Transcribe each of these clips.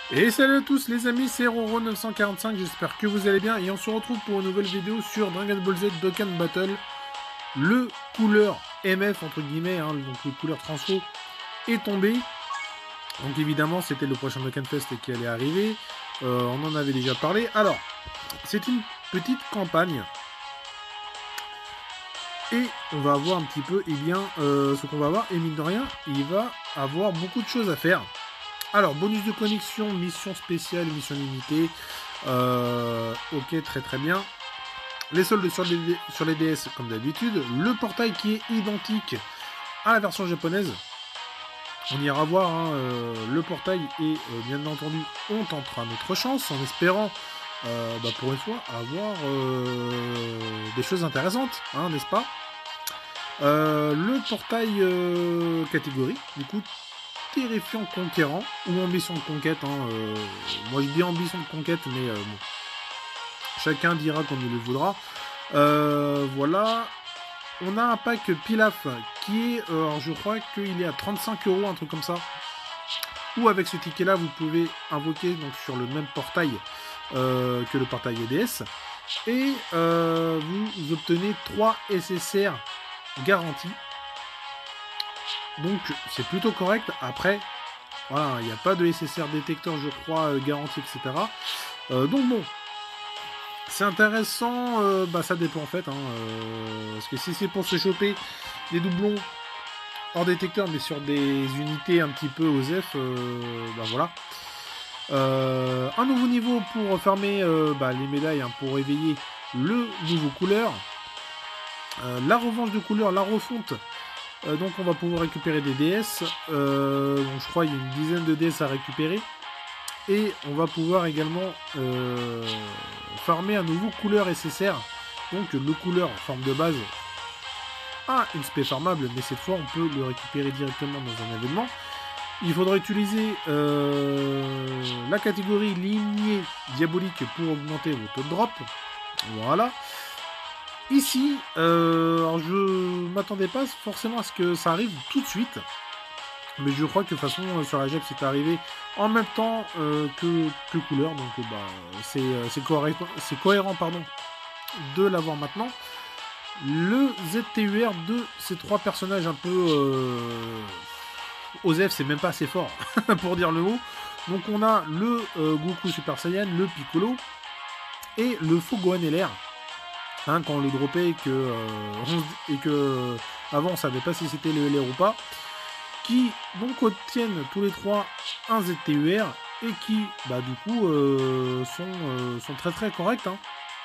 Et salut à tous les amis, c'est Roro945, j'espère que vous allez bien et on se retrouve pour une nouvelle vidéo sur Dragon Ball Z Dokkan Battle. Le couleur MF entre guillemets, hein, donc le couleur transfo est tombé. Donc évidemment c'était le prochain Dokkan Fest qui allait arriver, on en avait déjà parlé. Alors, c'est une petite campagne. Et on va voir un petit peu ce qu'on va voir, et mine de rien, il va avoir beaucoup de choses à faire. Alors, bonus de connexion, mission spéciale, mission limitée. Ok, très très bien. Les soldes sur les DS, comme d'habitude. Le portail qui est identique à la version japonaise. On ira voir hein, le portail et bien entendu, on tentera notre chance en espérant, pour une fois, avoir des choses intéressantes, hein, n'est-ce pas? Le portail catégorie, du coup, terrifiant conquérant ou ambition de conquête. Hein, moi je dis ambition de conquête, mais bon, chacun dira comme il le voudra. Voilà. On a un pack Pilaf qui est, alors je crois qu'il est à 35 €, un truc comme ça. Ou avec ce ticket là, vous pouvez invoquer donc sur le même portail que le portail EDS. Et vous obtenez 3 SSR garantis. Donc c'est plutôt correct. Après, voilà, il n'y a pas de SSR détecteur, je crois, garanti, etc. Donc bon, c'est intéressant, ça dépend en fait. Hein, parce que si c'est pour se choper des doublons hors détecteur, mais sur des unités un petit peu OSEF, voilà. Un nouveau niveau pour farmer les médailles, hein, pour éveiller le nouveau couleur. La revanche de couleur, la refonte. Donc on va pouvoir récupérer des DS. Donc je crois qu'il y a une dizaine de DS à récupérer. Et on va pouvoir également farmer un nouveau couleur SSR. Donc le couleur en forme de base a une spé farmable, mais cette fois on peut le récupérer directement dans un événement. Il faudra utiliser la catégorie lignée diabolique pour augmenter vos taux de drop. Voilà. Ici, alors je m'attendais pas forcément à ce que ça arrive tout de suite, mais je crois que de toute façon sur la GEP c'est arrivé en même temps que couleur, donc c'est cohérent pardon, de l'avoir maintenant. Le ZTUR de ces trois personnages un peu OZEF, c'est même pas assez fort pour dire le mot. Donc on a le Goku Super Saiyan, le Piccolo et le faux Gohan LR. Hein, quand on le droppait et que avant on savait pas si c'était le LR ou pas, qui donc obtiennent tous les trois un ZTUR et qui du coup sont très très corrects. Hein.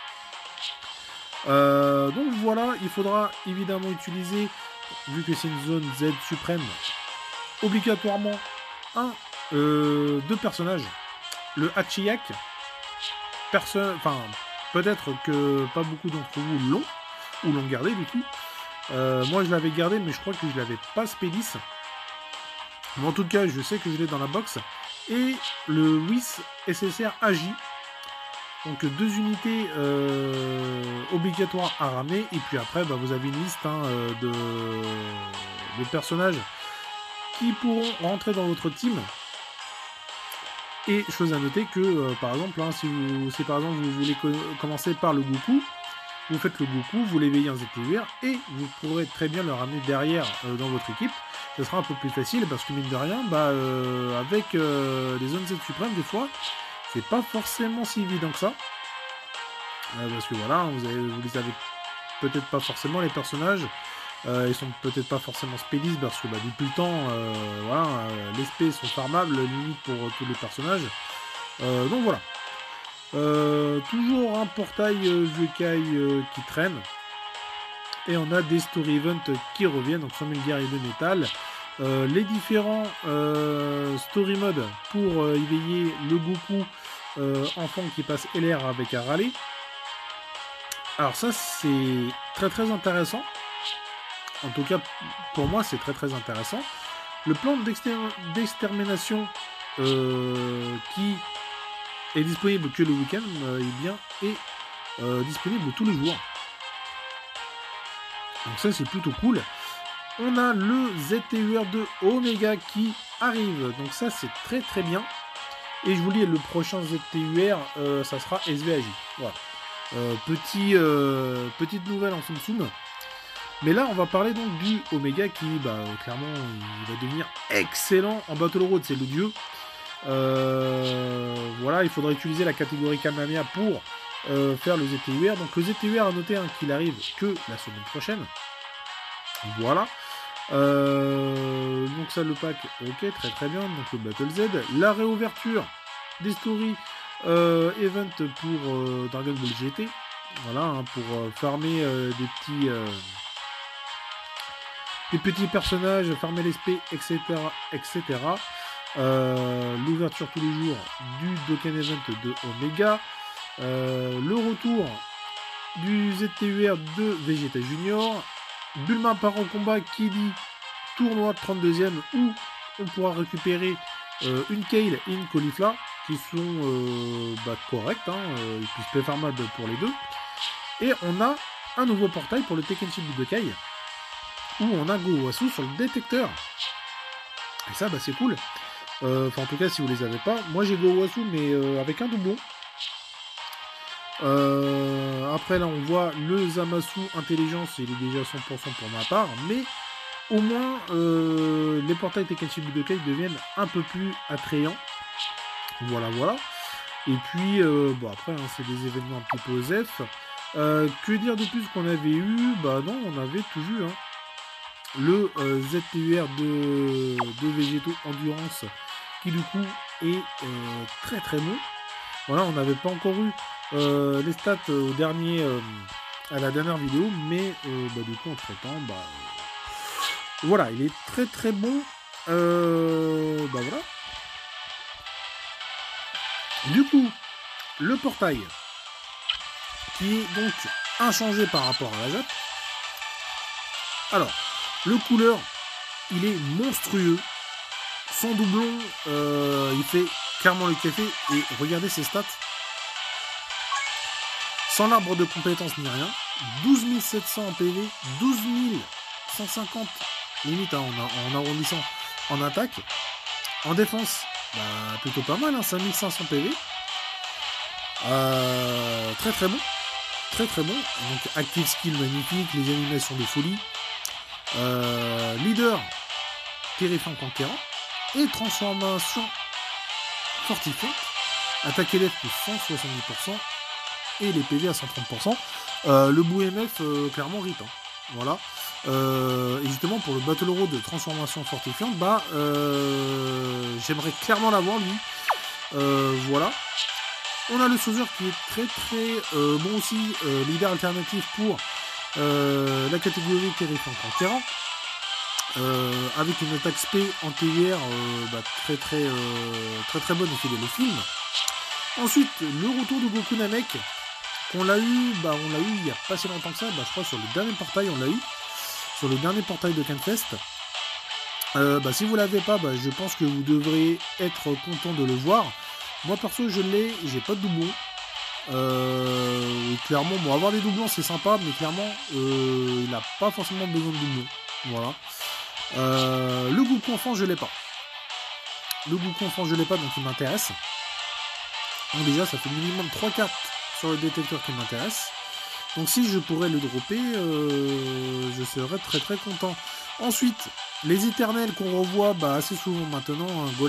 Donc voilà, il faudra évidemment utiliser, vu que c'est une zone Z suprême, obligatoirement deux personnages, le Hachiyak, peut-être que pas beaucoup d'entre vous l'ont, ou l'ont gardé du coup. Moi je l'avais gardé, mais je crois que je l'avais pas Spédis. Mais en tout cas, je sais que je l'ai dans la box. Et le Whis SSR AJ. Donc deux unités obligatoires à ramener. Et puis après, vous avez une liste de personnages qui pourront rentrer dans votre team. Et chose à noter que, par exemple, si par exemple vous voulez commencer par le Goku, vous faites le Goku, vous l'éveillez en ZTUR, et vous pourrez très bien le ramener derrière dans votre équipe. Ce sera un peu plus facile, parce que mine de rien, avec les zones Z suprêmes, des fois, c'est pas forcément si évident que ça. Parce que voilà, vous les avez peut-être pas forcément, les personnages. Ils sont peut-être pas forcément spédis parce que depuis le temps, les spés sont farmables, limite pour tous les personnages. Donc voilà. Toujours un portail Vukai qui traîne. Et on a des story events qui reviennent, donc 100 000 guerriers de métal. Les différents story modes pour éveiller le Goku enfant qui passe LR avec un rallye. Alors ça c'est très très intéressant. En tout cas, pour moi, c'est très très intéressant. Le plan d'extermination qui est disponible que le week-end, est disponible tous les jours. Donc ça, c'est plutôt cool. On a le ZTUR de Omega qui arrive. Donc ça, c'est très très bien. Et je vous dis, le prochain ZTUR, ça sera SVAJ. Voilà. Petite nouvelle en soum. Mais là, on va parler donc du Omega qui, clairement, il va devenir excellent en Battle Road. C'est le dieu. Voilà, il faudra utiliser la catégorie Kamehameha pour faire le ZTUR. Donc le ZTUR, à noter qu'il arrive que la semaine prochaine. Voilà. Donc ça, le pack, ok, très bien. Donc le Battle Z. La réouverture des stories event pour Dragon Ball GT. Voilà, pour farmer des petits personnages, farmer l'SP, etc. L'ouverture tous les jours du Dokkan Event de Omega. Le retour du ZTUR de Vegeta Junior. Bulma part en combat qui dit tournoi 32e où on pourra récupérer une Kale et une Caulifla qui sont corrects, et puis c'est farmable pour les deux. Et on a un nouveau portail pour le Tekkenchi Budokai où on a Gowasu sur le détecteur. Et ça, c'est cool. En tout cas, si vous les avez pas, moi j'ai Gowasu mais avec un doublon. Après là, on voit le Zamasu Intelligence, il est déjà 100% pour ma part, mais au moins les portails Tekkenchi Budokai deviennent un peu plus attrayants. Voilà. Et puis, après, c'est des événements un petit peu OSEF. Que dire de plus qu'on avait eu? Non, on avait tout vu. Le ZTUR de Végétaux Endurance, qui du coup est très bon. Voilà, on n'avait pas encore eu les stats à la dernière vidéo, mais du coup, entre-temps, voilà, il est très bon. Voilà. Du coup, le portail qui est donc inchangé par rapport à la Jap. Alors, le couleur, il est monstrueux. Son doublon, il fait clairement le café. Et regardez ses stats. Sans l'arbre de compétences ni rien. 12 700 en PV, 12 150 limite en arrondissant en attaque. En défense, plutôt pas mal, 5500 PV. Très bon. Très bon. Donc active skill magnifique, les animations de folie. Leader terrifiant conquérant. Et transformation fortifiante. Attaque élève plus 170%. Et les PV à 130%. Le bout MF, clairement rip. Voilà. Et justement pour le Battle Road de transformation fortifiante, j'aimerais clairement l'avoir lui. Voilà. On a le Sauzer qui est très bon aussi, leader alternatif pour la catégorie terrifiant conquérant. Avec une attaque SP en TVR très bonne et fidèle au film. Ensuite, le retour de Goku Namek. On l'a eu il n'y a pas si longtemps que ça, je crois sur le dernier portail on l'a eu. Sur le dernier portail de Canfest. Si vous l'avez pas, je pense que vous devrez être content de le voir. Moi perso je l'ai, j'ai pas de doublon. Clairement, avoir des doublons c'est sympa, mais clairement il n'a pas forcément besoin de doublons. Voilà. Le Goku enfant je l'ai pas. Donc il m'intéresse. Donc déjà ça fait minimum 3 cartes sur le détecteur qui m'intéresse. Donc si je pourrais le dropper, je serais très content. Ensuite, les éternels qu'on revoit assez souvent maintenant,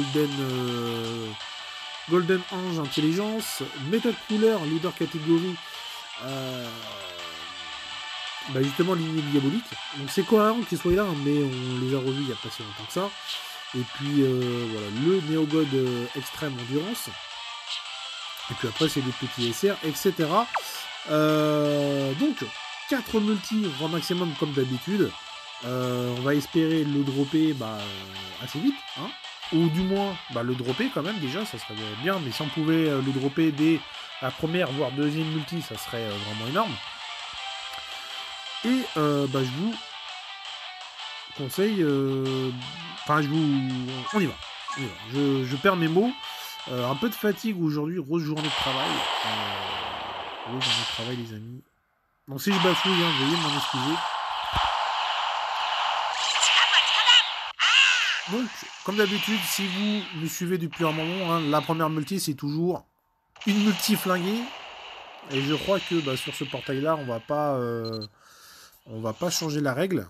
Golden Ange Intelligence, Metal Cooler, leader catégorie, justement lignée diabolique. Donc c'est cohérent qu'ils soient là, mais on les a revus il n'y a pas si longtemps que ça. Et puis voilà, le Néogod Extrême Endurance. Et puis après c'est des petits SR, etc. Donc 4 multi grand maximum comme d'habitude. On va espérer le dropper assez vite, ou du moins le dropper quand même déjà, ça serait bien, mais si on pouvait le dropper dès la première voire deuxième multi, ça serait vraiment énorme. Et je vous conseille, on y va. Je perds mes mots. Un peu de fatigue aujourd'hui, grosse journée de travail. Grosse journée de travail les amis. Donc si je bafouille, veuillez m'en excuser. Donc, comme d'habitude, si vous me suivez depuis un moment, hein, la première multi, c'est toujours une multi flinguée. Et je crois que bah, sur ce portail-là, on va pas changer la règle.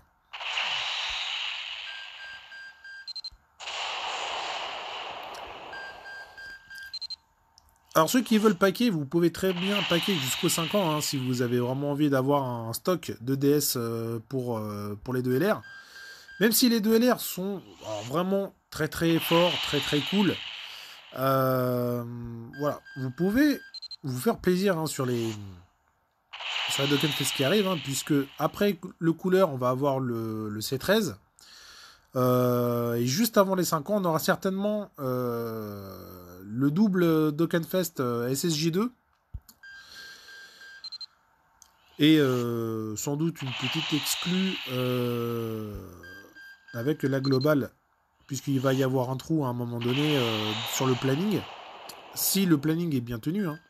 Alors ceux qui veulent paquer, vous pouvez très bien paquer jusqu'aux 5 ans, hein, si vous avez vraiment envie d'avoir un stock de DS pour les 2 LR. Même si les 2 LR sont vraiment très très forts, très très cool. Voilà, vous pouvez vous faire plaisir hein, sur les Dokkan Fest qui arrivent, hein, puisque après le couleur, on va avoir le C13. Et juste avant les 5 ans, on aura certainement le double Dokkan Fest SSJ2. Et sans doute une petite exclue avec la globale, puisqu'il va y avoir un trou à un moment donné sur le planning. Si le planning est bien tenu. Hein.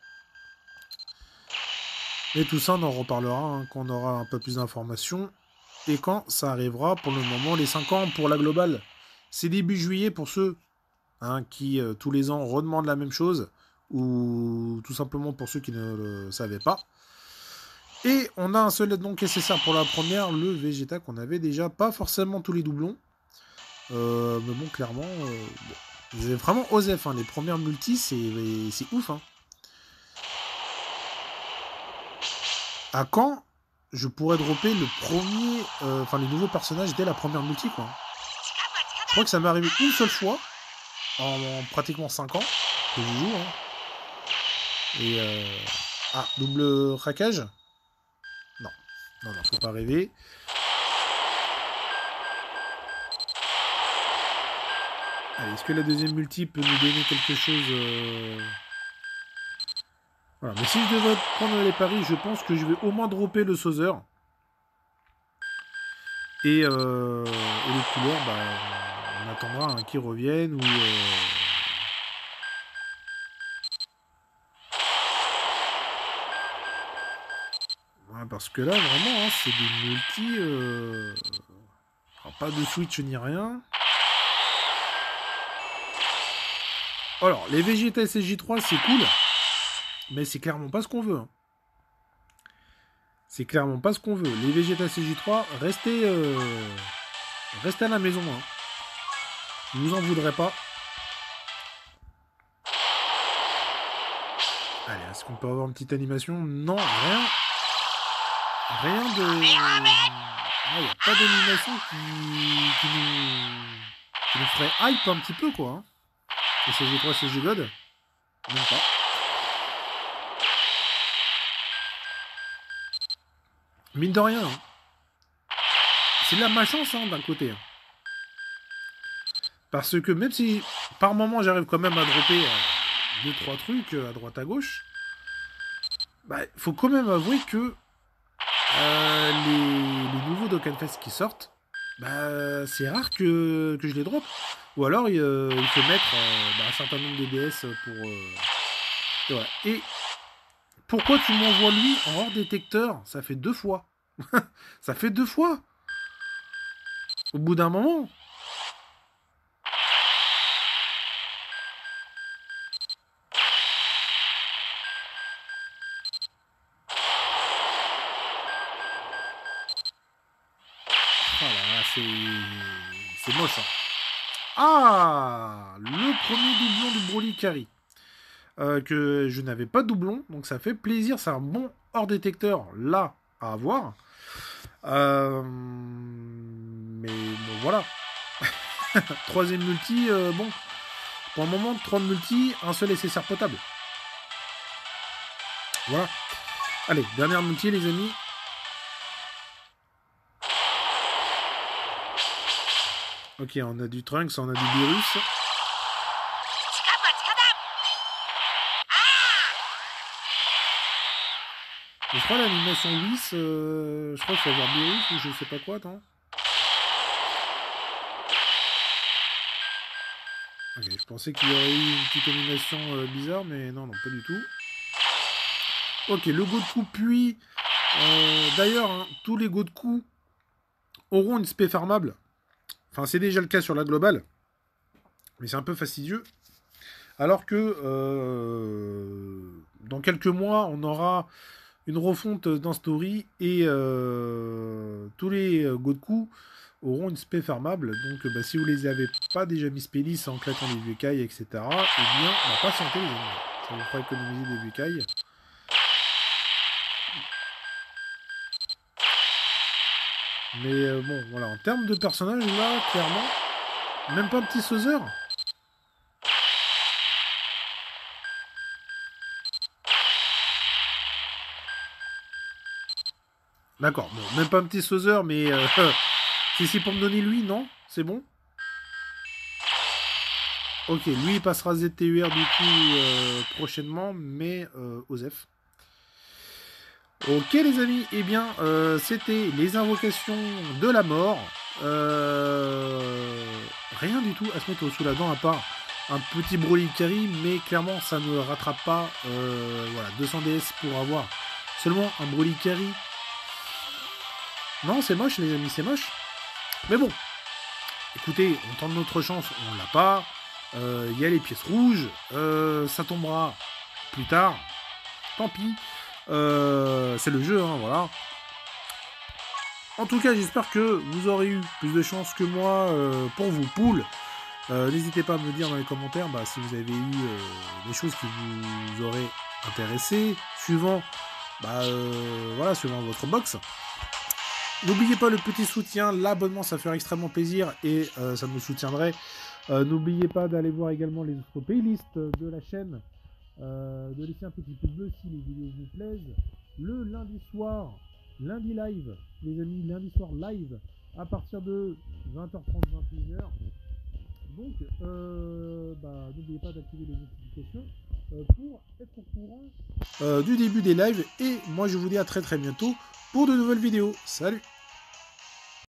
Et tout ça, on en reparlera hein, quand on aura un peu plus d'informations. Et quand ça arrivera, pour le moment, les 5 ans pour la globale, c'est début juillet pour ceux hein, qui, tous les ans, redemandent la même chose, ou tout simplement pour ceux qui ne le savaient pas. Et on a un seul donc nécessaire pour la première, le Vegeta qu'on avait déjà, pas forcément tous les doublons. Mais bon, clairement, bon. Ils avaient vraiment osé, hein. Les premières multis, c'est ouf. Hein. À quand je pourrais dropper le premier, enfin les nouveaux personnages dès la première multi, quoi. Je crois que ça m'est arrivé une seule fois, en pratiquement 5 ans, que je joue. Hein. Et ah, double craquage? Non. Non, faut pas rêver. Allez, est-ce que la deuxième multi peut nous donner quelque chose Voilà, mais si je devais prendre les paris, je pense que je vais au moins dropper le Sauzer. Et les couleurs, bah, on attendra hein, qu'ils reviennent ou... Ouais, parce que là, vraiment, hein, c'est des multis... Alors, pas de switch ni rien. Alors, les Vegeta SSJ3, c'est cool. Mais c'est clairement pas ce qu'on veut. Hein. C'est clairement pas ce qu'on veut. Les Vegeta SSJ3, restez à la maison. Hein. Je vous en voudrais pas. Allez, est-ce qu'on peut avoir une petite animation? Non, rien. Rien de... Ah, y a pas d'animation qui nous ferait hype un petit peu, quoi. Hein. SSJ3, SSJ-God. Même pas. Mine de rien. Hein. C'est de la malchance, hein, d'un côté. Hein. Parce que même si, par moment, j'arrive quand même à dropper 2-3 trucs à droite à gauche, bah, faut quand même avouer que les nouveaux Dokkan Fest qui sortent, bah, c'est rare que je les drop. Ou alors, il faut mettre un certain nombre de DS pour... voilà. Et pourquoi tu m'envoies lui en hors détecteur? Ça fait 2 fois. Ça fait 2 fois. Au bout d'un moment... C'est moche. Hein. Ah, le premier doublon du Broly Carry. Que je n'avais pas de doublon, donc ça fait plaisir. C'est un bon hors détecteur là à avoir. Mais bon, voilà. Troisième multi, bon. Pour le moment, 3 multi, un seul SSR potable. Voilà. Allez, dernière multi, les amis. Ok, on a du Trunks, on a du Virus. Et je crois l'animation Whis, je crois qu'il faut avoir Virus ou je sais pas quoi, attends. Ok, je pensais qu'il y aurait eu une petite animation bizarre, mais non, pas du tout. Ok, le Goku puis... D'ailleurs, hein, tous les Goku auront une spé farmable. Enfin, c'est déjà le cas sur la globale. Mais c'est un peu fastidieux. Alors que dans quelques mois, on aura une refonte dans Story et tous les Goku auront une spé farmable. Donc si vous les avez pas déjà mis spélis en claquant des vieux cailles, etc., eh bien, patientez les amis. Ça vous fera économiser des vieux cailles. Mais bon, voilà, en termes de personnages, là, clairement, même pas un petit Sauzer. D'accord, bon, même pas un petit Sauzer, mais si c'est pour me donner lui, non? C'est bon? Ok, lui il passera ZTUR du coup prochainement, mais Osef. Ok les amis, eh bien c'était les invocations de la mort. Rien du tout à se mettre sous la dent à part un petit Broly carry, mais clairement ça ne rattrape pas voilà, 200 DS pour avoir seulement un Broly carry. Non, c'est moche les amis, c'est moche. Mais bon, écoutez, on tente notre chance, on l'a pas. Il y a les pièces rouges, ça tombera plus tard. Tant pis. C'est le jeu, hein, voilà. En tout cas, j'espère que vous aurez eu plus de chance que moi pour vos poules. N'hésitez pas à me dire dans les commentaires si vous avez eu des choses qui vous auraient intéressé, suivant, voilà, suivant votre box. N'oubliez pas le petit soutien, l'abonnement, ça ferait extrêmement plaisir et ça me soutiendrait. N'oubliez pas d'aller voir également les autres playlists de la chaîne, de laisser un petit pouce bleu si les vidéos vous plaisent. Le lundi soir, lundi live, les amis, lundi soir live à partir de 20h30, 21h. Donc, n'oubliez pas d'activer les notifications pour être au courant du début des lives. Et moi, je vous dis à très très bientôt pour de nouvelles vidéos. Salut!